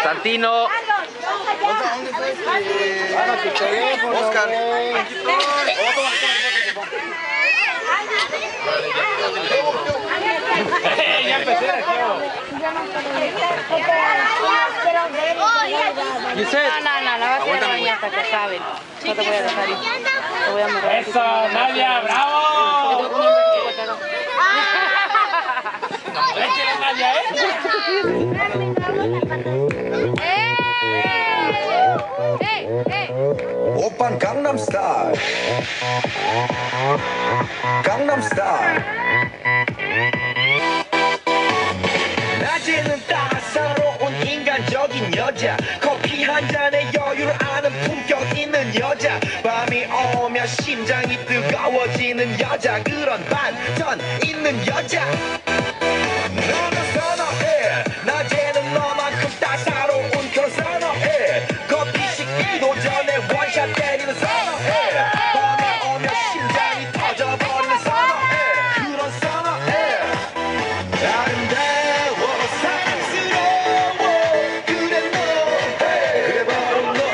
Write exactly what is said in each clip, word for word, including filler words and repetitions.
Santino. ¿Dónde está este? Oscar. Aquí Ya empecé, Giselle. No, no, no, la vas a ir a bañar hasta que acaben. No te voy a dejar ir. Te voy a mover. ¡Eso, Nadia! ¡Bravo! ¡Échale, Nadia, 오빤 강남스타일 강남스타일 낮에는 따사로운 인간적인 여자 커피 한 잔에 여유를 아는 품격 있는 여자 밤이 오면 심장이 뜨거워지는 여자 그런 반전 있는 여자 너는 선호해 낮에는 너만큼 따사로운 그런 선호해 커피 식기도 전에 원샷 때리는 선호해 밤이 오면 심장이 터져버리는 선호해 그런 선호해 아름다워 사랑스러워 그래 너 그래 바로 너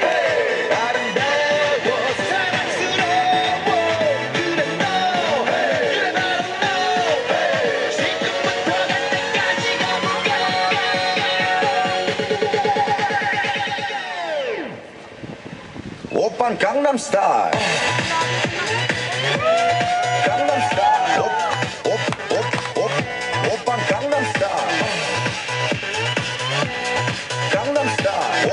아름다워 사랑스러워 그래 너 그래 바로 너 지금부터 갈 때까지 가볼까 오빤 강남스타일 강남스타일 오빤 강남스타일 강남스타일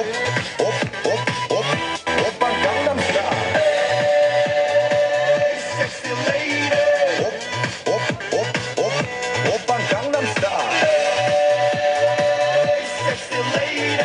오빤 강남스타일 섹시 레이디 오빤 강남스타일 섹시 레이디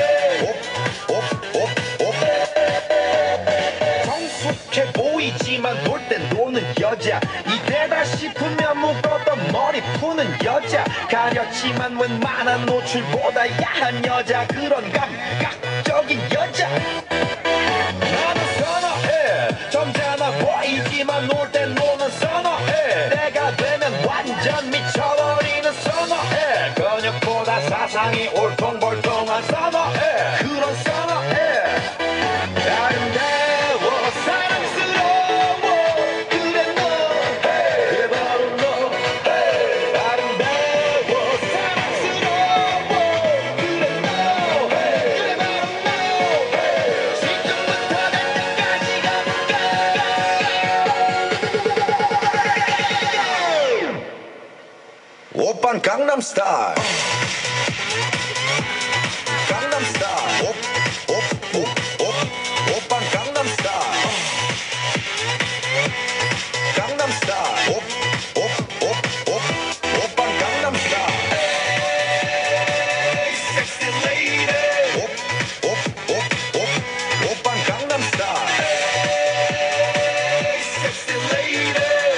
성숙해 보이지만 놀 땐 노는 여자 이때다 싶으면 묶었던 머리 푸는 여자 가렸지만 웬만한 노출보다 야한 여자 그런 감각적인 여자 나는 선호해 점잖아 보이지만 놀 땐 노는 선호해 내가 되면 완전 미쳐버리는 선호해 근육보다 사상이 올통벌통한 선호해 그런 선호해 아름다워 사랑스러워 그래 너 그래 바로 너 아름다워 사랑스러워 그래 너 그래 바로 너 지금부터 갈 때까지 가볼까 오빤 강남스타일 강남스타일 오빤 강남스타일 강남스타일 오빤 강남스타일 섹시 레이디 오빤 강남스타일 섹시 레이디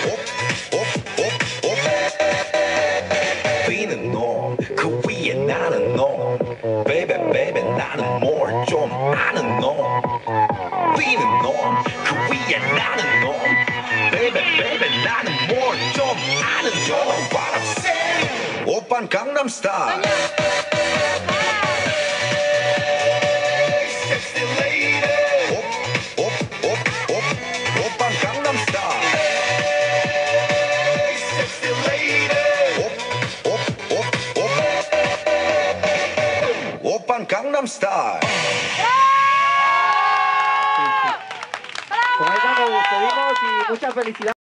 비는 너 그 위에 나는 너 베이베 베이베 나는 뭘 좀 아는 너 비는 너 그 위에 나는 너 베이베 베이베 나는 뭘 좀 아는 너 What I'm saying 오빤 강남스타일 섹시 레이디 오빤 강남스타일 섹시 레이디 오빤 강남스타일 Con eso nos despedimos y mucha felicidad.